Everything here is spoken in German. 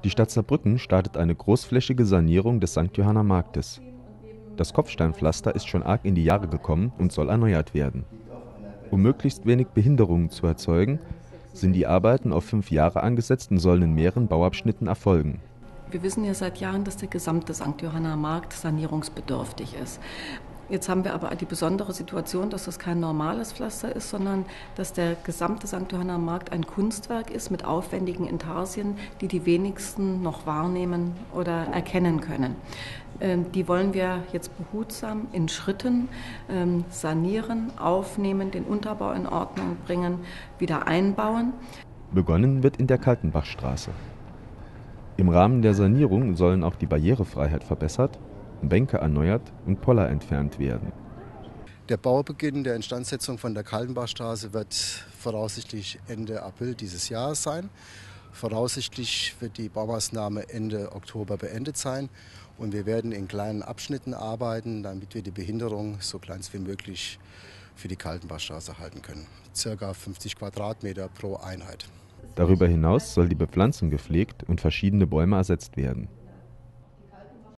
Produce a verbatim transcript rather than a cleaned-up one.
Die Stadt Saarbrücken startet eine großflächige Sanierung des Sankt Johanner Marktes. Das Kopfsteinpflaster ist schon arg in die Jahre gekommen und soll erneuert werden. Um möglichst wenig Behinderungen zu erzeugen, sind die Arbeiten auf fünf Jahre angesetzt und sollen in mehreren Bauabschnitten erfolgen. Wir wissen ja seit Jahren, dass der gesamte Sankt Johanner Markt sanierungsbedürftig ist. Jetzt haben wir aber die besondere Situation, dass das kein normales Pflaster ist, sondern dass der gesamte Sankt Johanner Markt ein Kunstwerk ist mit aufwendigen Intarsien, die die wenigsten noch wahrnehmen oder erkennen können. Die wollen wir jetzt behutsam in Schritten sanieren, aufnehmen, den Unterbau in Ordnung bringen, wieder einbauen. Begonnen wird in der Kaltenbachstraße. Im Rahmen der Sanierung sollen auch die Barrierefreiheit verbessert, Bänke erneuert und Poller entfernt werden. Der Baubeginn der Instandsetzung von der Kaltenbachstraße wird voraussichtlich Ende April dieses Jahres sein. Voraussichtlich wird die Baumaßnahme Ende Oktober beendet sein und wir werden in kleinen Abschnitten arbeiten, damit wir die Behinderung so klein wie möglich für die Kaltenbachstraße halten können. Circa fünfzig Quadratmeter pro Einheit. Darüber hinaus soll die Bepflanzung gepflegt und verschiedene Bäume ersetzt werden.